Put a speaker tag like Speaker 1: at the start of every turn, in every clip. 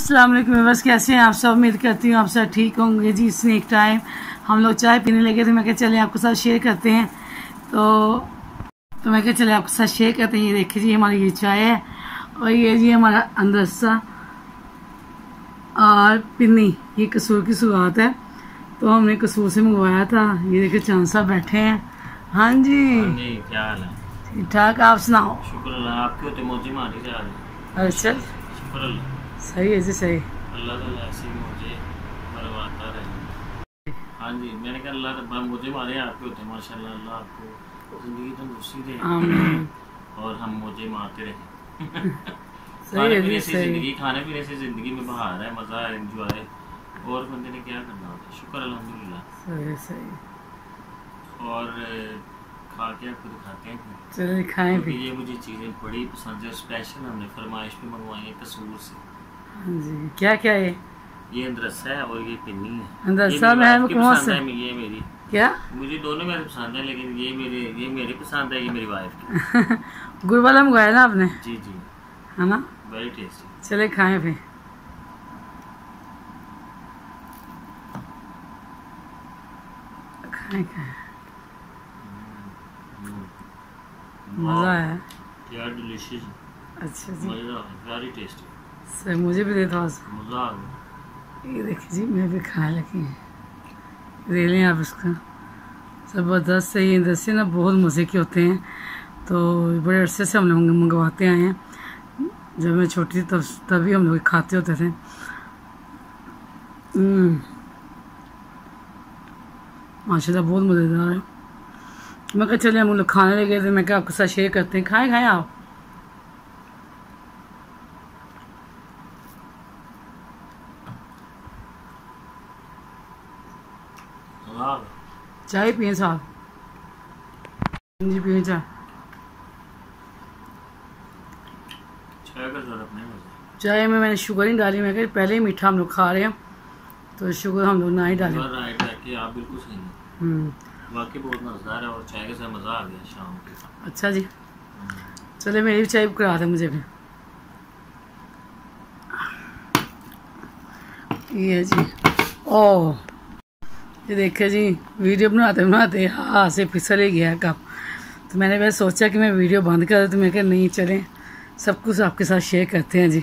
Speaker 1: अस्सलाम वालेकुम। बस कैसे हैं आप सब? उम्मीद करती हूँ आप सब ठीक होंगे जी। स्नैक टाइम हम लोग चाय पीने लगे थे, मैं क्या चले आपके साथ शेयर करते हैं। तो मैं क्या चले आपके साथ शेयर करते हैं। ये देखिए जी हमारी ये चाय है और ये जी हमारा अंदरसा और पिन्नी, ये कसूर की सुगात है। तो हमने कसूर से मंगवाया था। ये देखिए चांद साहब बैठे हैं। हाँ जी,
Speaker 2: क्या हाल है?
Speaker 1: ठीक ठाक, आप सुनाओ?
Speaker 2: शुक्र अल्लाह, आपके होते मौजे मारी जा रहे।
Speaker 1: अच्छा,
Speaker 2: शुक्र अल्लाह,
Speaker 1: सही है जी, सही।
Speaker 2: अल्लाह ताला ऐसे मौजे मरवाता रहे। हाँ जी, मैंने कहा अल्लाह तब्बा मौजे मारे आपके होते माशाल्लाह। अल्लाह आपको जिंदगी तंदुरुस्ती दे और हम मौजे मारते रहे। खाने पीने से जिंदगी, खाने पीने से जिंदगी में बहार है, मज़ा है, एंजॉय। और बंदे ने क्या करना होता है। शुक्र अल्हम्दुलिल्लाह।
Speaker 1: सही सही।
Speaker 2: और खा के आपको दिखाते हैं,
Speaker 1: चलिए खाएं भी।
Speaker 2: ये मुझे चीज़ें बड़ी पसंद है। स्पेशल हमने फरमाइश पे मंगवाई है कसूर से।
Speaker 1: हाँ जी, क्या क्या है?
Speaker 2: ये अंदरसा है और ये पिन्नी है।
Speaker 1: अंदरसा में है,
Speaker 2: पसंद है, ये मेरी,
Speaker 1: क्या
Speaker 2: मुझे दोनों मेरे पसंद है, लेकिन ये मेरी पसंद है, ये मेरी वाइफ की।
Speaker 1: गुड़ वाला मंगवाया ना आपने?
Speaker 2: जी जी,
Speaker 1: है ना,
Speaker 2: वेरी टेस्टी।
Speaker 1: चले खाएं फिर। खाएं खाएं, मज़ा है,
Speaker 2: क्या डिलीशियस।
Speaker 1: अच्छा जी,
Speaker 2: मज़ा, वेरी टेस्टी।
Speaker 1: सर मुझे भी दे थोड़ा सा।
Speaker 2: मज़ा आ गया।
Speaker 1: ये देखिए जी मैं भी खाने लगी हूँ। ले लें आप इसका, ज़बरदस्त है। ये दस्ते ना बहुत मज़े के होते हैं। तो बड़े अरसे से हम लोग मंगवाते आए हैं। जब मैं छोटी थी तभी हम लोग खाते होते थे। माशाल्लाह बहुत मज़ेदार है। मैं कहा चले हम लोग खाने लगे थे, मैं क्या आपके साथ शेयर करते हैं। खाएं खाएं आप। चाय पिए साहब? जी पिए चाय। चाय में मैंने शुगर नहीं डाली, मैं कहा पहले ही मीठा हम लोग खा रहे हैं तो शुगर हम लोग ना ही डालें।
Speaker 2: आप बिल्कुल सही हैं। वाकई बहुत मज़ेदार है और चाय के साथ मज़ा आ गया शाम के। अच्छा
Speaker 1: जी, चले मेरी भी चाय करा दें मुझे भी। ये जी, ओह ये देखिए जी, वीडियो बनाते बनाते हाथ से फिसल ही गया कप। तो मैंने वैसे सोचा कि मैं वीडियो बंद कर दूँ, तो मैं कहा नहीं चलें सब कुछ आपके साथ शेयर करते हैं जी।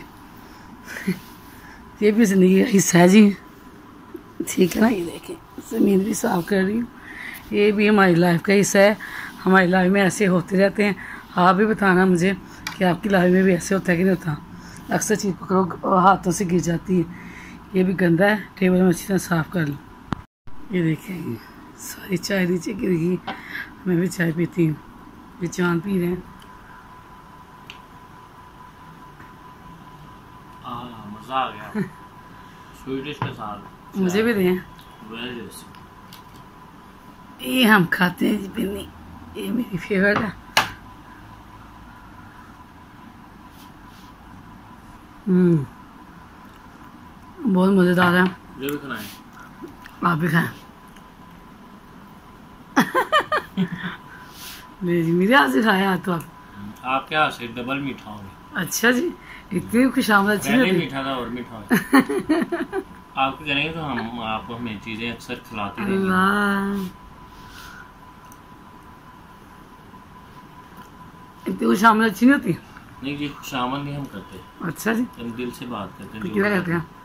Speaker 1: ये भी ज़िंदगी का हिस्सा है जी, ठीक है ना। ये देखें ज़मीन भी साफ कर रही हूँ, ये भी हमारी लाइफ का हिस्सा है। हमारी लाइफ में ऐसे होते रहते हैं। आप भी बताना मुझे कि आपकी लाइफ में भी ऐसे होता है कि नहीं होता। अक्सर चीज़ पकड़ो और हाथों से गिर जाती है। ये भी गंदा है, टेबल में अच्छी तरह साफ़ कर लो। ये देखें सारी चाय नीचे गिर गई। मैं भी चाय पीती हूँ, ये चांद पी रहे हैं।
Speaker 2: मज़ा आ गया। स्वीट के साथ
Speaker 1: मुझे भी दें। ये हम खाते हैं जी पिन्नी, ये मेरी फेवरेट है। बहुत मज़ेदार है। आप भी खाएं। जी मेरे हाथ से खाया तो
Speaker 2: आपके हाथ से डबल मीठा हो गया।
Speaker 1: अच्छा जी, इतनी खुशामद अच्छी
Speaker 2: पहले मीठा था और मीठा हो। आपको करेंगे तो हम आपको हमें चीजें अक्सर खिलाते रहेंगे।
Speaker 1: इतनी खुशामद अच्छी नहीं होती।
Speaker 2: नहीं जी, खुशामद नहीं हम करते। अच्छा जी, हम दिल से बात करते हैं।
Speaker 1: क्या कहते हैं?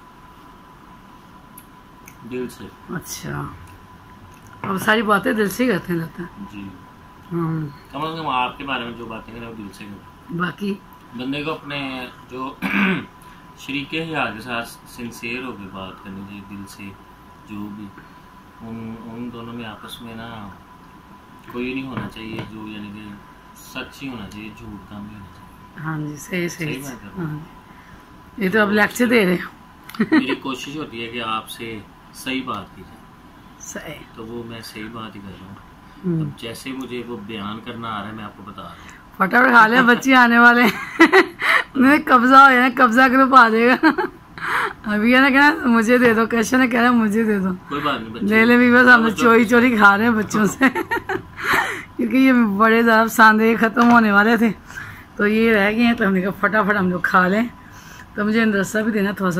Speaker 2: दिल से।
Speaker 1: अच्छा, और सारी बातें दिल से ही करते हैं लगता है
Speaker 2: जी। कम से कम आपके बारे में जो बातें करें वो दिल से करें।
Speaker 1: बाकी
Speaker 2: बंदे को अपने जो शरीके हयात के साथ सिंसियर होकर बात करनी चाहिए, दिल से। जो भी उन दोनों में आपस में ना कोई नहीं होना चाहिए जो, यानी कि सच ही होना चाहिए, झूठ का नहीं होना चाहिए।
Speaker 1: हाँ जी, सही सही। हाँ, ये तो अब लेक्चर दे रहे हैं।
Speaker 2: मेरी कोशिश होती है कि आपसे सही बात की जाए,
Speaker 1: सही,
Speaker 2: तो वो मैं सही बात ही कर रहा हूँ। अब जैसे मुझे वो बयान करना आ रहा है मैं आपको बता रहा हूँ। फटाफट
Speaker 1: खा ले, बच्चे आने वाले हैं। कब्जा हो जाए, कब्जा ग्रुप आ जाएगा। अभी है ना कहना मुझे दे दो, कैसे ना कह रहा मुझे दे दो।
Speaker 2: कोई बात नहीं,
Speaker 1: ले ले भी, बस हम चोरी चोरी खा रहे हैं बच्चों से। क्योंकि ये बड़े ज़्यादा सांदे ख़त्म होने वाले थे तो ये रह गए हैं, तो हमने कहा फटाफट हम लोग खा लें। तो मुझे अंदरसा भी देना, थोड़ा सा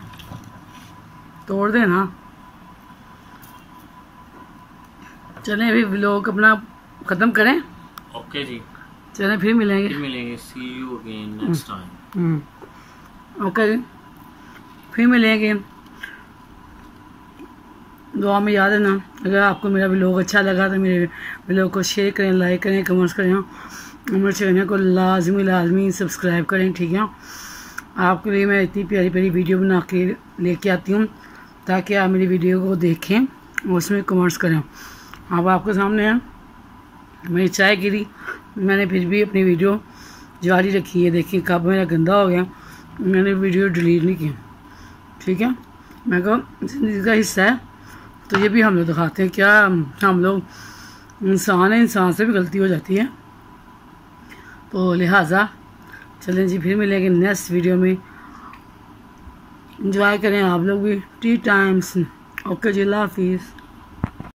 Speaker 1: तोड़ देना। चलें अभी व्लॉग अपना ख़त्म करें।
Speaker 2: ओके जी,
Speaker 1: चलें फिर मिलेंगे।
Speaker 2: See you again next time.
Speaker 1: Okay जी, फिर मिलेंगे। दुआ में याद है ना, अगर आपको मेरा व्लॉग अच्छा लगा तो मेरे व्लॉग को शेयर करें, लाइक करें, कमेंट्स करें, मेरे चैनल को लाजमी सब्सक्राइब करें, ठीक है। आपके लिए मैं इतनी प्यारी प्यारी वीडियो बना के लेके आती हूँ ताकि आप मेरी वीडियो को देखें और उसमें कमेंट्स करें। अब आपके सामने है मेरी चाय गिरी, मैंने फिर भी अपनी वीडियो जारी रखी है। देखिए कब मेरा गंदा हो गया, मैंने वीडियो डिलीट नहीं की, ठीक है। मैं कहा ज़िंदगी का हिस्सा है, तो ये भी हम लोग दिखाते हैं। क्या हम लोग इंसान है, इंसान से भी गलती हो जाती है, तो लिहाजा चलें जी फिर मिलेंगे नेक्स्ट वीडियो में। एंजॉय करें आप लोग भी टी टाइम्स। ओके जी, अल्लाह हाफिज़।